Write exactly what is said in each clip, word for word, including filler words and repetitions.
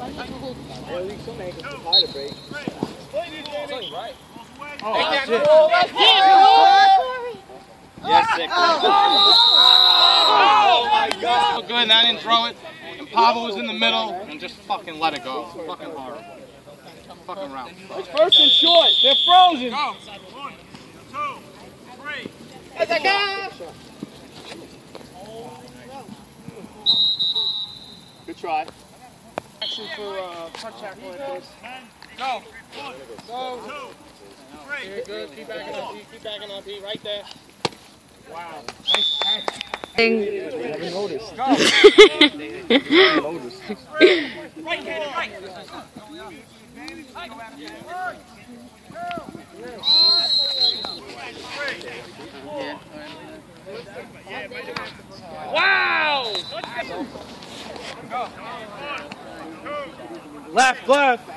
Yes, sick. Oh my God! Good, and I didn't throw it. And Pablo was in the middle and just fucking let it go. Fucking horrible. Fucking round. It's first and short. They're frozen. Go. One, two, three. Let's go. Good try. Action for uh, punch tackle like this. Go. One, Go. two, three. Very good. Keep backing up, Pete. Keep backing up, Pete. Right there. Wow. Never noticed. Go. Never noticed. Right, Cannon, right. Wow! Go. Left, left.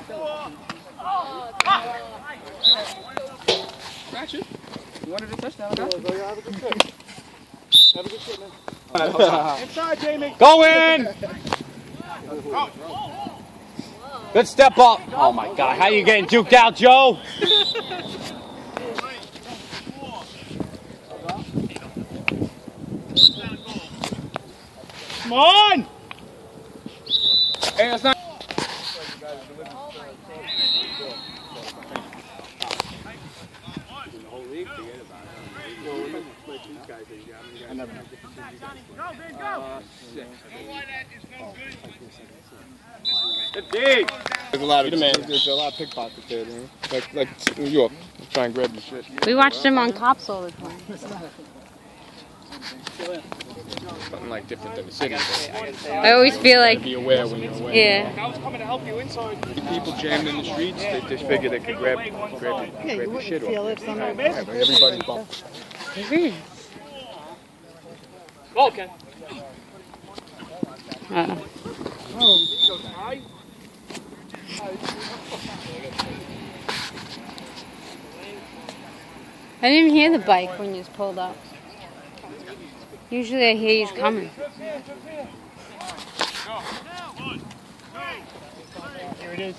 Scratch it. You wanted a touchdown, huh? Have a good trip. Have a good trip, man. Inside, Jamie. Go in! Good step up. Oh my God, how you getting juked out, Joe? Come on! Hey, that's not. There's a lot of there's a lot of pickpockets there, man. Like like New York, try and grab your shit. We watched him on Cops all the time. Something like different than the city. I always feel like, Be aware when you're away. yeah. I was coming to help you inside. People jammed in the streets. They just figure they could grab grab your, grab your shit off. Everybody's bumped. Go, Ken. Uh-uh. I didn't hear the bike when you pulled up. Usually I hear he's coming. Here it is.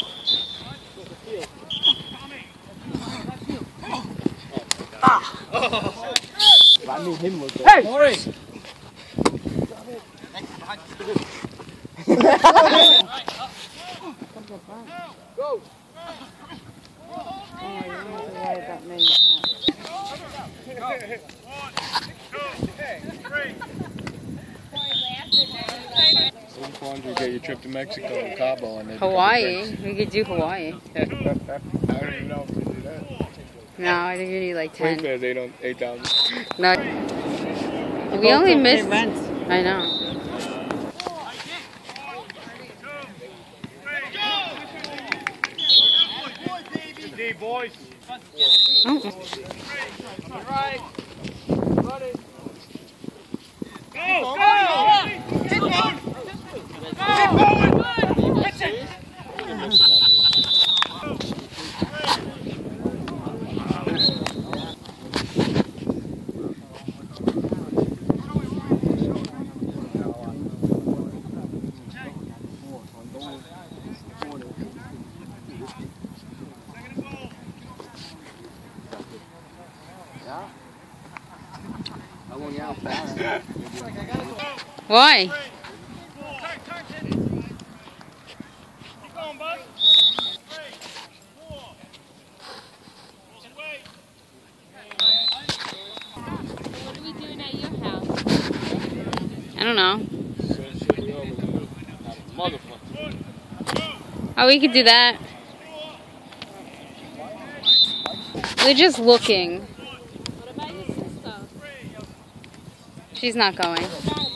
Ah! I knew him was there. Hey! Maurice! Go! You get your trip to Mexico and Cabo and Hawaii. We could do Hawaii. I don't even know if we do that. No, I think you need like Plane ten. fares eight on eight thousand. No. We only missed. I know. D boys. Oh. Right. Run it. Go! Go! Keep going! Keep going! That's it! Why? What are we doing at your house? I don't know. Oh, we could do that. We're just looking. What about your sister? She's not going.